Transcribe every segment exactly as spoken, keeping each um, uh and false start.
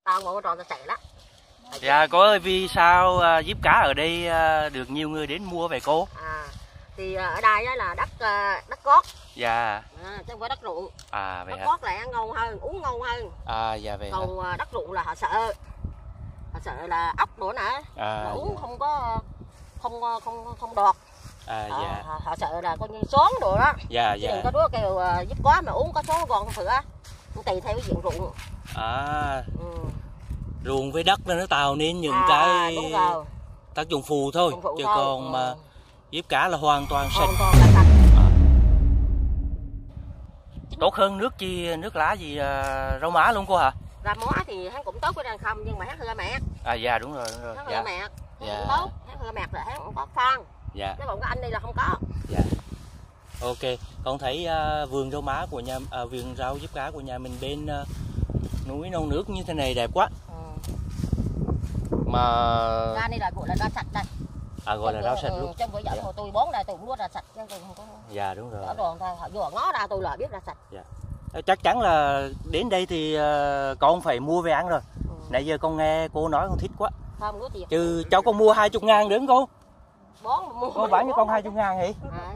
Tao ngồi tròn tao chạy lắm. Dạ cô ơi, vì sao à, diếp cá ở đây à, được nhiều người đến mua vậy cô? À thì ở đây là đất đất cót. Dạ. À, chứ không phải đất ruộng. À vậy đất hả? Cót là ăn ngon hơn, uống ngon hơn. À dạ vậy. Còn hả? Đất ruộng là họ sợ, họ sợ là ốc nữa nè, À, mà uống dạ. không có không không không đọt. À họ, dạ. họ, họ sợ là coi như xón đồ đó. Dạ Chứ dạ. đừng có đứa kêu uh, giúp quá mà uống có số còn không thử á, tùy theo cái diện ruộng. À. Ừ. Ruộng với đất nó tạo nên những à, cái đúng rồi. tác dụng phụ thôi, phụ chứ thôi. còn ừ. mà diếp cá là hoàn toàn sạch. Hoàn toàn là sạch. À. Tốt hơn nước chi nước lá gì uh, rau má luôn cô hả? Rau má thì hắn cũng tốt với răng không, nhưng mà hắn hơi mẹt. À dạ đúng rồi, đúng rồi. Hắn Dạ. hơi mẹt, hắn Dạ. cũng tốt, hắn hơi mẹt là hắn cũng có phân. Dạ. Chứ còn cái anh đây là không có. Dạ. Ok, con thấy uh, vườn rau má của nhà, uh, vườn rau diếp cá của nhà mình bên uh, núi non nước như thế này đẹp quá. Ừ. Mà Ra đây là gọi là rau sạch đây. à gọi là rau sạch ừ, luôn. Trong bữa dẫn Dạ. tôi bón đây tôi cũng nuốt ra sạch chứ tôi không có. Dạ đúng rồi. Ở đồn thôi, họ vừa ngó ra tôi là biết ra sạch. Dạ. Chắc chắn là đến đây thì uh, con phải mua về ăn rồi. Ừ. Nãy giờ con nghe cô nói con thích quá. Không có tiền. Chứ cháu con mua hai chục ngàn được không cô? Bón mua. Cô bán cho con hai chục ngàn hả? À.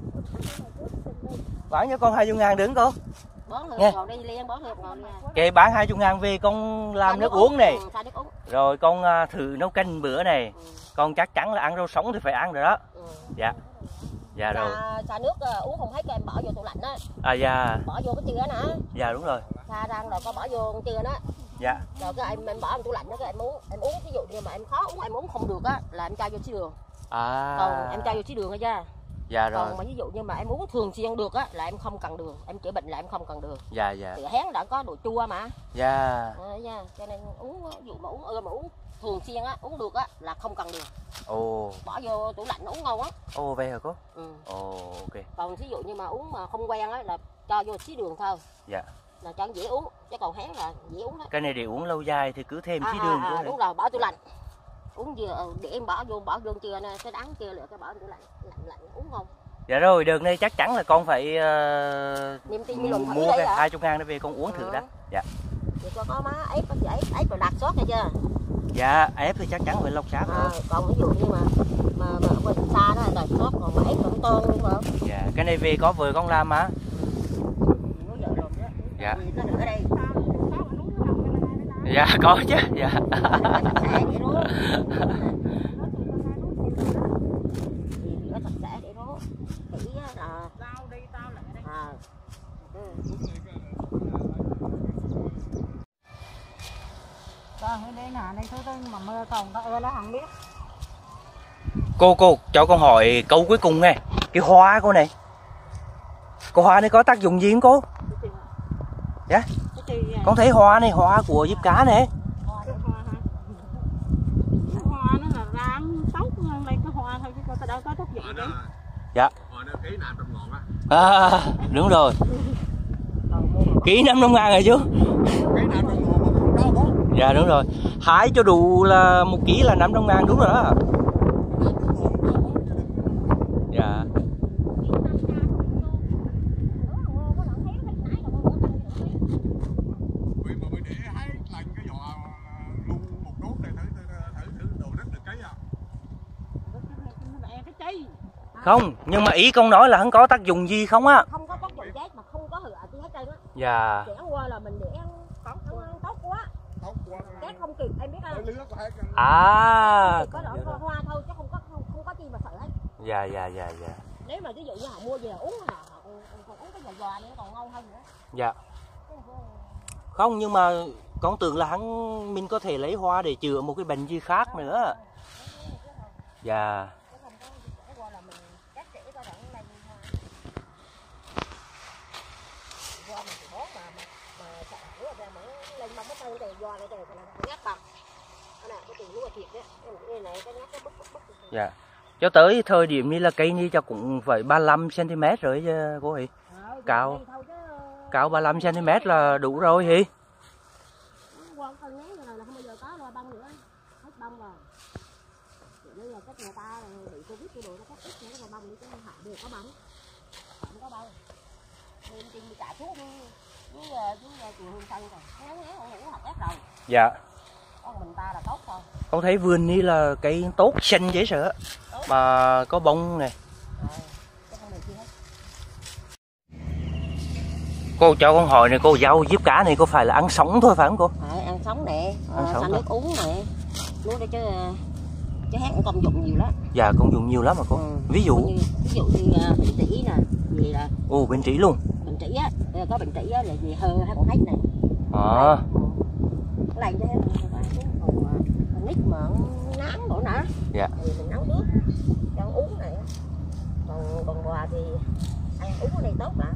Bán cho con hai chục ngàn được không cô? Bón Nghe. được, còn đi liền bón được còn đi. Kệ bán hai chục ngàn về con làm nước, nước uống này. Ừ, nước uống. Rồi con uh, thử nấu canh bữa này. Ừ. Con chắc chắn là ăn rau sống thì phải ăn rồi đó. Ừ. Dạ. Dạ rồi. Xả nước uh, uống không hết em bỏ vô tủ lạnh á. À dạ. Bỏ vô cái chừa nè. Dạ đúng rồi. Xả rang rồi con bỏ vô cái chừa đó. Dạ. Rồi cái em em bỏ trong tủ lạnh đó, cái em uống, em uống ví dụ như mà em khó uống em uống không được á là em cho vô xí đường. À. Còn em cho vô xí đường thôi chứ. Dạ rồi. Còn mà ví dụ như mà em uống thường xuyên được á là em không cần đường, em chữa bệnh là em không cần đường. Dạ dạ. Thì hén đã có độ chua mà. Dạ. À, nha. Cho nên uống ví dụ mà uống ưa mà uống thường xuyên á, uống được á là không cần đường. Ồ. Bỏ vô tủ lạnh uống ngon á. Ồ vậy hả cô? Ừ. Ồ ok. Còn ví dụ như mà uống mà không quen á là cho vô xí đường thôi. Dạ. Là cho dễ uống, chứ còn hén là dễ uống đó. Cái này để uống lâu dài thì cứ thêm à, xí đường. À, à, nữa đúng rồi, bỏ tủ lạnh. Uống vừa để em bỏ vô bỏ vô chưa nè, cái đắng chưa lựa cái bỏ tủ lạnh, lạnh lạnh uống ngon. Dạ rồi, đợt này chắc chắn là con phải uh, mua cái hai chục ngàn để về con uống à. Thử đó. Dạ. Vậy có có má ép có ép ép rồi đặt sót hay chưa? Dạ, ép thì chắc chắn phải lọc sát. À, còn ví dụ như mà mà mà ở bên xa đó là đặt sót, còn mà ép còn tôn luôn phải không? Dạ, cái này về có vợ con làm mà. Dạ. Dạ có chứ. Dạ. Cô cô cho con hỏi câu cuối cùng này, cái hoa cô này, cái hoa này có tác dụng gì không cô? Dạ. Con thấy hoa này, hoa của diếp cá này. Hoa nó là rang tóc lên cái hoa thôi chứ có đâu có tác dụng gì. Dạ. À, đúng rồi. Ký năm trăm ngàn rồi chú. Dạ đúng rồi. Hái cho đủ là một ký là năm trăm ngàn đúng rồi đó. Dạ. Không, nhưng mà ý con nói là không có tác dụng gì không á. Không có tác dụng chết mà không có hữu gì hết trơn á. Dạ. Để qua là mình để ăn ăn tốt quá. Tốt quá. Chết không kịp em biết không? À. Có đỡ hoa thôi chứ không có không, không có chi mà sợ hết. Dạ dạ dạ dạ. Nếu mà ví dụ như họ mua về uống họ, họ còn uống cái giò giò nữa còn ngon hơn nữa. Dạ. Không, nhưng mà con tưởng là hắn mình có thể lấy hoa để chữa một cái bệnh gì khác nữa. Dạ. Dạ. Cho tới thời điểm này là cây ni cho cũng phải ba mươi lăm xăng ti mét rồi chứ cô Hỷ. Cao cao ba mươi lăm xăng ti mét là đủ rồi Hỷ. Với với chùa Hương Tân rồi, ngán ngán không ngủ học ép rồi. Dạ. Con mình ta là tốt thôi. Con thấy vườn này là cây tốt xanh dễ sợ. Mà có bông này. Cô cho con hỏi này, cô rau diếp cá này có phải là ăn sống thôi phải không cô? À, ăn sống nè, ăn à, sống nước uống nè, nuôi để chứ chứ hát cũng công dụng nhiều lắm. Dạ công dụng nhiều lắm mà cô. Ừ. Ví dụ như, ví dụ như uh, bệnh trĩ nè, gì là ồ bệnh trĩ luôn. Bệnh trĩ á, có bệnh trĩ á là gì hơ hay còn hết này. À. Cái này cho hết còn nít mà nắng nữa nữa. Dạ. Thì mình nấu nước cho uống này. Còn còn quà thì ăn uống ở đây tốt mà.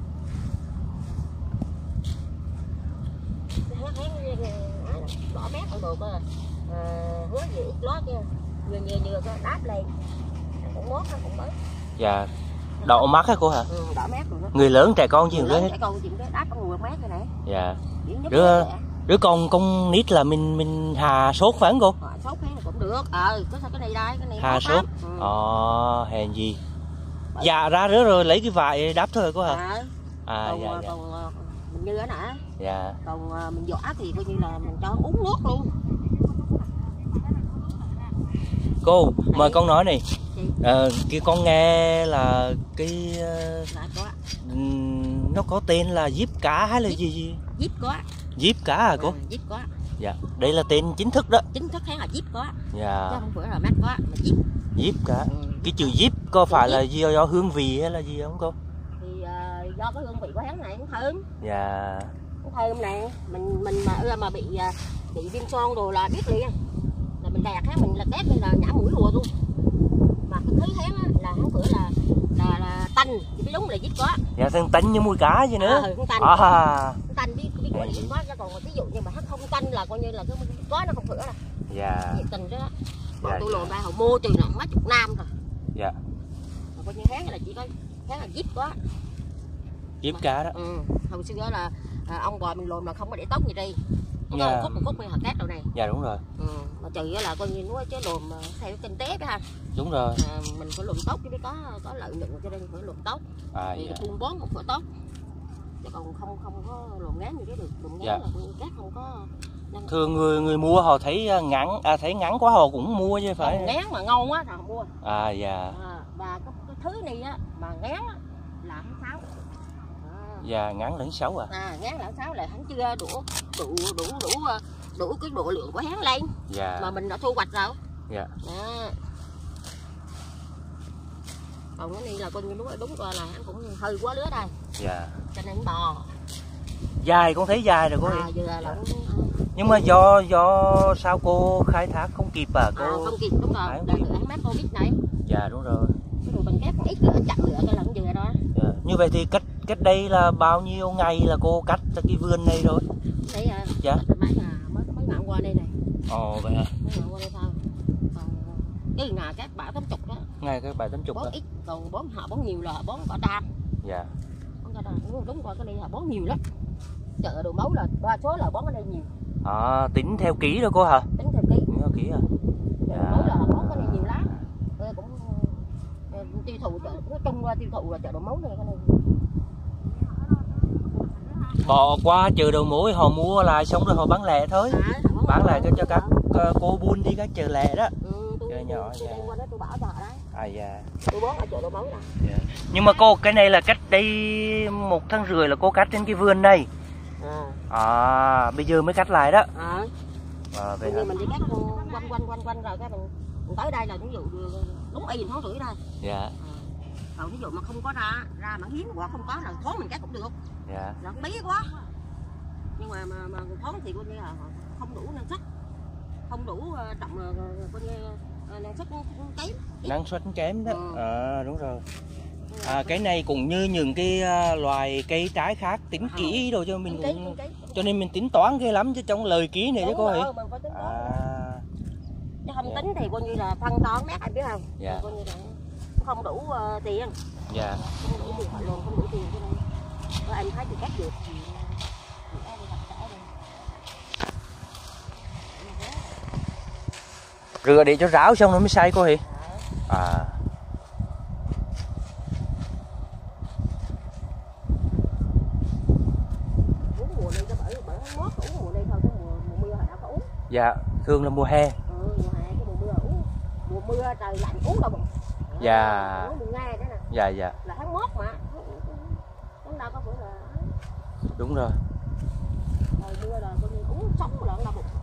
Bỏ mét ở đồ cơ, à, hứa gì ít lót kia, vừa vừa vừa có đáp lên, cũng mốt nó cũng bớt. Dạ, đậu mắt hả cô hả? Ừ, đỏ mét rồi đó. Người lớn trẻ con gì nữa hết. Trẻ con chuyện cái đáp có mùi mét rồi này. Dạ. Đứa đứa con con nít là mình mình hà sốt phải không cô? À, sốt cái cũng được. Ờ, có sao cái này đây, cái này hà sốt. Ừ. Ờ, hèn gì. Bởi... Dạ ra rứa rồi lấy cái vải đáp thôi cô hả? À, à còn, dạ, dạ. Còn mình như thế nè. Dạ. Còn mình vỏ thì coi như là mình cho uống nước luôn. Cô, này. Mời con nói này. À, cái con nghe là cái uh, nó có tên là diếp cá hay là diếp, gì gì? Diếp có. Diếp cá à cô? À, diếp có. Dạ, đây là tên chính thức đó. Chính thức hay là diếp có. Dạ. Chứ không phải là mát có mà diếp. Diếp cá. Ừ. Cái chữ diếp có chữ phải diếp. Là do, do hương vị hay là gì không cô? Thì uh, do cái hương vị của hắn này nó thơm. Dạ. Nó thơm này, mình mình mà mà bị bị viêm son rồi là biết liền. Là mình đạt á, mình là tép nên là nhả mũi rùa luôn. Mà cái thứ hắn á là hắn bữa là là là tanh, thì biết đúng là diếp có. Dạ thằng tanh như mùi cá gì nữa. Ờ, tanh. À. Tanh biết biết gọi là diếp có, chứ còn ví dụ như mà hắn không tanh là coi như là cái có nó không phữa rồi. Dạ. Nhiệt tình đó. Bọn dạ, tôi dạ. lồn ra hồi mua từ nó mấy chục năm rồi. Dạ. Mà coi như hắn là chỉ có hắn là diếp có. Diếp cá đó. Ừ, hồi xưa là à, ông bò mình lồn là không có để tóc gì đi. Có dạ. một khúc một khúc mới hạt cát đâu này. Dạ đúng rồi. Ừ, mà trừ là coi như nó chứ lồn theo kinh tế đó ha. Đúng rồi. À, mình phải lồn tóc chứ mới có có lợi nhuận cho nên phải lồn tóc. À, thì dạ. buôn bón một khỏa tóc. Chứ còn không không có lồn ngán như thế được. Lồn ngán dạ. Là cát không có. Năng... Thường người người mua họ thấy ngắn à thấy ngắn quá họ cũng mua chứ phải. Còn ngán mà ngon quá thì họ mua. À dạ. À, và cái, cái thứ này á mà ngán á là hắn sáu. Dạ ngắn lẫn sáu à. À ngán lẫn sáu là hắn chưa đủ đủ đủ đủ đủ cái độ lượng của hắn lên. Dạ. Mà mình đã thu hoạch rồi. Dạ. Đó. Còn cái này là coi như đúng đúng coi là hắn cũng hơi quá lứa đây. Dạ. Cho nên bò. Dài con thấy dài rồi cô. À, giờ là dạ. cũng... Nhưng mà do do sao cô khai thác không kịp à cô? À, không kịp đúng rồi. Để hắn mát Covid này. Dạ đúng rồi. Cái đồ bằng cát còn ít nữa chặt nữa cái lần vừa đó. Dạ. Như vậy thì cách cách đây là bao nhiêu ngày là cô cắt cái vườn này rồi? Đây à. Dạ. Mấy là mới mấy ngày qua đây này. Ồ vậy à. Mấy ngày qua đây thôi. Còn cái nhà các bảy tám chục đó. Ngày cái bảy tám chục. Bón ít, còn bón họ bón nhiều là họ bón cả đam. Dạ. Bón cả đam đúng đúng qua cái đây họ bón nhiều lắm. Chợ đồ mấu là đa số là bón ở đây nhiều. À, tính theo ký đó cô hả? Tính theo ký. Tính theo ký à? Chợ đồ mấu là họ bón cái này nhiều lắm. Tôi cũng tiêu thụ chợ nói chung ra tiêu thụ là chợ đồ mấu này cái này. Họ qua chợ đầu mối họ mua lại xong rồi họ bán lẻ thôi. À, bán lại cho các cô buôn đi các chợ lẻ đó. Ừ, tôi, chợ nhỏ. Tôi dạ. đem qua đó tôi bảo cho họ đấy. À dạ. Tôi bón ở chợ đồ mấu này. Dạ. Nhưng mà cô cái này là cách đây một tháng rưỡi là cô cắt trên cái vườn này. À. À bây giờ mới cắt lại đó. À. À, vậy thì mình đi cắt quanh quanh quanh quanh rồi cái mình, mình tới đây là ví dụ đúng y tháng rưỡi đây. Dạ. À. Còn ví dụ mà không có ra ra mà hiếm hoặc không có là thoáng mình cắt cũng được. Dạ. Là bí quá. Nhưng mà mà, mà thoáng thì coi như là không đủ năng suất, không đủ trọng là coi như năng suất kém. Năng suất kém đó. Ừ. À đúng rồi. À, cái này cũng như những cái loài cây trái khác tính à, kỹ rồi cho mình cũng, kỹ, kỹ. Cho nên mình tính toán ghê lắm chứ trong lời ký này chứ cô hả? À. Chứ không dạ. Tính thì coi như là phân toán mét anh biết không? Dạ. Coi như là không đủ uh, tiền. Dạ. Không đủ tiền, không đủ tiền cho nên có em thấy thì cắt được thì rửa để cho ráo xong nó mới xay cô hả? À. Dạ, thường là mùa hè. Ừ, mùa hè cái mùa mưa uống, mùa mưa trời lạnh uống đâu bụng. Dạ. Uống mùa nghe đó nè. Dạ dạ. Là tháng mốt mà. Chúng ta có phải là Đúng rồi. trời mưa là coi như uống sống lợn đâu bụng.